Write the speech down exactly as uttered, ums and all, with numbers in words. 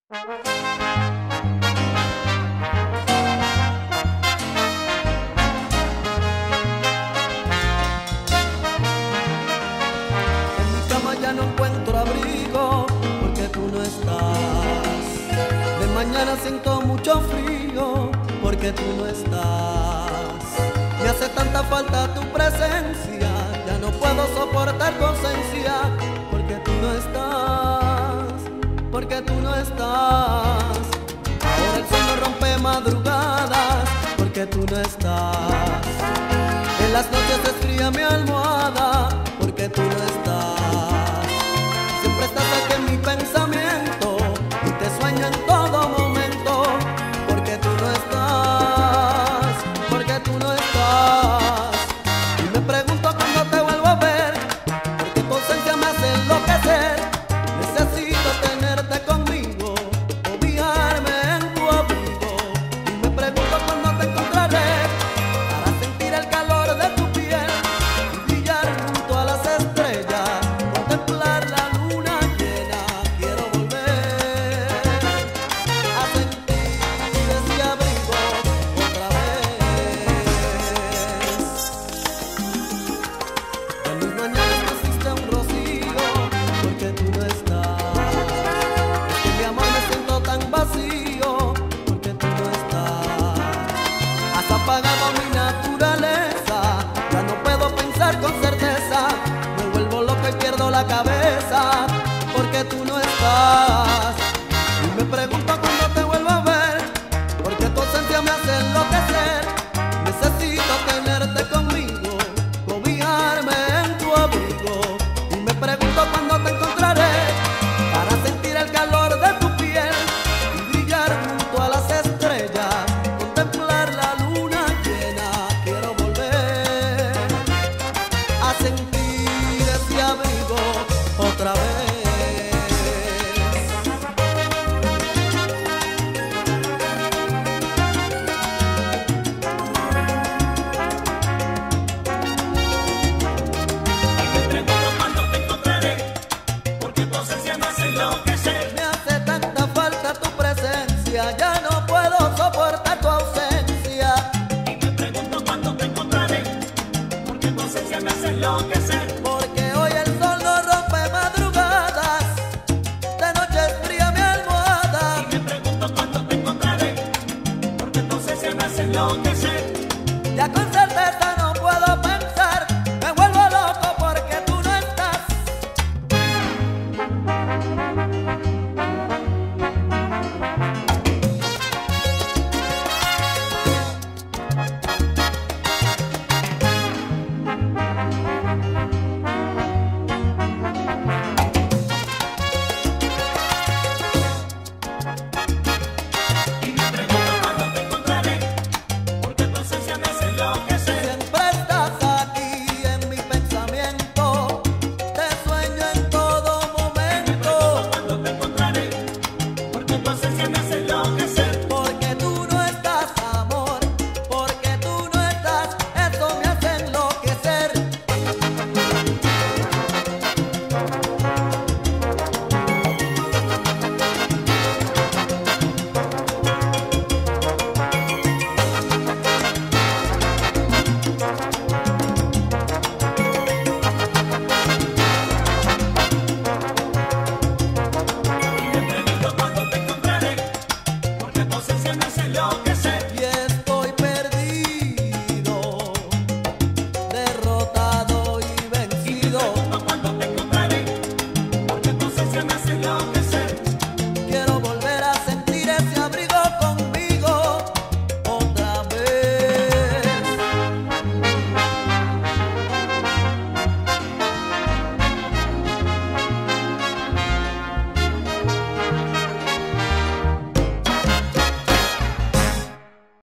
En mi cama ya no encuentro abrigo porque tú no estás. De mañana siento mucho frío porque tú no estás. Me hace tanta falta tu presencia, ya no puedo soportar tu ausencia porque tú no estás, porque tú no estás. Ahora el sueño rompe madrugadas porque tú no estás. En las noches es fría mi almohada porque tú no estás. Siempre estás aquí en mi pensamiento y te sueño en